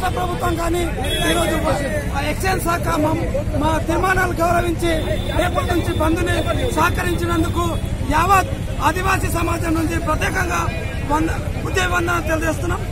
రాష్ట్ర ప్రభుత్వం కానీ ఈరోజు ఎక్సైజ్ శాఖ మా తీర్మానాలు గౌరవించి రేపటి నుంచి బంద్ని సహకరించినందుకు యావత్ ఆదివాసీ సమాజం నుంచి ప్రత్యేకంగా ఉద్యమవందన తెలియజేస్తున్నాం.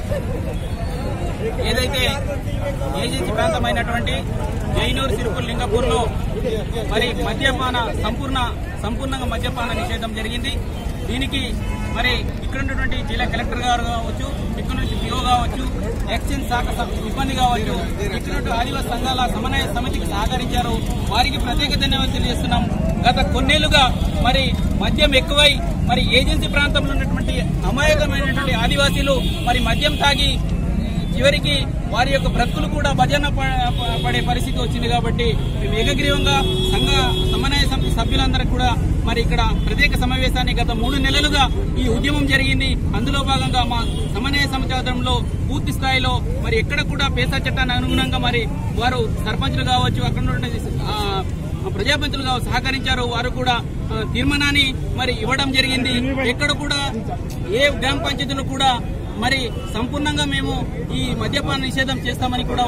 ఏదైతే ఏజెన్సీ ప్రాంతమైనటువంటి జైనూర్ సిరుపుల్ లింగపూర్ లో మరి మద్యపాన సంపూర్ణంగా మద్యపాన నిషేధం జరిగింది. దీనికి మరి ఇక్కడ ఉన్నటువంటి జిల్లా కలెక్టర్ గారు కావచ్చు, ఇక్కడ నుంచి పిఓ కావచ్చు, ఎక్సైజ్ శాఖ సిబ్బంది కావచ్చు, ఇక్కడ ఆదివాసీ సంఘాల సమన్వయ సమితికి సహకరించారు. వారికి ప్రత్యేక ధన్యవాదాలు తెలియజేస్తున్నాం. గత కొన్నేళ్లుగా మరి మద్యం ఎక్కువై మరి ఏజెన్సీ ప్రాంతంలో ఉన్నటువంటి అమాయకమైనటువంటి ఆదివాసీలు మరి మద్యం తాగి చివరికి వారి యొక్క బ్రతుకులు కూడా భజన పడే పరిస్థితి వచ్చింది. కాబట్టి మేము ఏకగ్రీవంగా సమన్వయ సమితి సభ్యులందరూ కూడా మరి ఇక్కడ ప్రత్యేక సమావేశాన్ని గత 3 నెలలుగా ఈ ఉద్యమం జరిగింది. అందులో భాగంగా మా సమన్వయ సమితి ఆధ్వర్యంలో పూర్తి స్థాయిలో మరి ఎక్కడ కూడా పేసా చట్టానికి అనుగుణంగా మరి వారు సర్పంచులు కావచ్చు, అక్కడ ప్రజాప్రతినిధులుగా సహకరించారు. వారు కూడా తీర్మానాన్ని మరి ఇవ్వడం జరిగింది. ఎక్కడ కూడా ఏ గ్రామ పంచాయతీలు కూడా మరి సంపూర్ణంగా మేము ఈ మద్యపాన నిషేధం చేస్తామని కూడా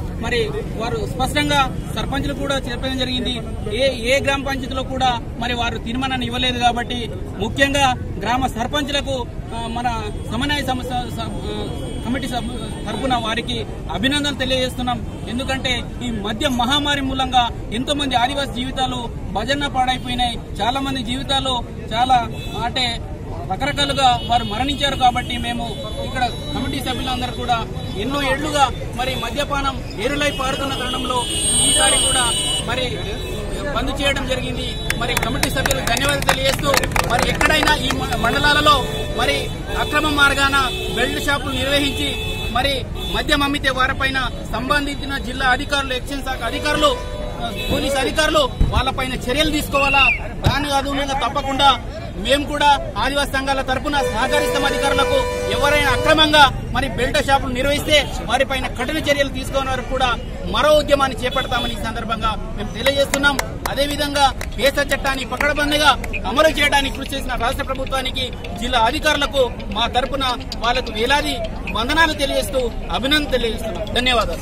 వారు స్పష్టంగా సర్పంచులు కూడా చెప్పడం జరిగింది. ఏ గ్రామ పంచాయతీలో కూడా మరి వారు తీర్మానాన్ని ఇవ్వలేదు. కాబట్టి ముఖ్యంగా గ్రామ సర్పంచులకు మన సమన్వయ కమిటీ తరఫున వారికి అభినందనలు తెలియజేస్తున్నాం. ఎందుకంటే ఈ మద్యం మహమ్మారి మూలంగా ఎంతో మంది ఆదివాసీ జీవితాలు భజన పాడైపోయినాయి. చాలా మంది జీవితాలు చాలా అంటే రకరకాలుగా వారు మరణించారు. కాబట్టి మేము ఇక్కడ కమిటీ సభ్యులందరూ కూడా ఎన్నో ఏళ్లుగా మరి మద్యపానం ఏరులై పారుతున్న తరుణంలో ఈసారి కూడా మరి బంద్ చేయడం జరిగింది. మరి కమిటీ సభ్యులకు ధన్యవాదాలు తెలియజేస్తూ మరి ఎక్కడైనా ఈ మండలాలలో మరి అక్రమ మార్గాన బెల్ట్ షాపులు నిర్వహించి మరి మద్యం అమ్మితే వారిపైన సంబంధించిన జిల్లా అధికారులు, ఎక్సైజ్ శాఖ అధికారులు, పోలీసు అధికారులు వాళ్ళపైన చర్యలు తీసుకోవాలా. దానికి అనుగుణంగా తప్పకుండా మేము కూడా ఆదివాసీ సంఘాల తరఫున సహకరిస్తాం. అధికారులకు ఎవరైనా అక్రమంగా మరి బెల్ట్ షాపులు నిర్వహిస్తే వారిపైన కఠిన చర్యలు తీసుకునే వరకు కూడా మరో ఉద్యమాన్ని చేపడతామని ఈ సందర్భంగా మేము తెలియజేస్తున్నాం. అదేవిధంగా పేసా చట్టాన్ని పకడ్బందీగా అమలు చేయడానికి కృషి చేసిన రాష్ట్ర ప్రభుత్వానికి, జిల్లా అధికారులకు మా తరఫున వాళ్లకు వేలాది వందనాలు తెలియజేస్తూ అభినందన తెలియజేస్తున్నాం. ధన్యవాదాలు.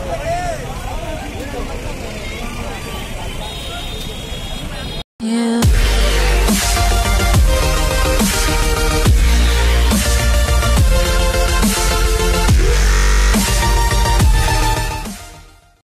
Yeah.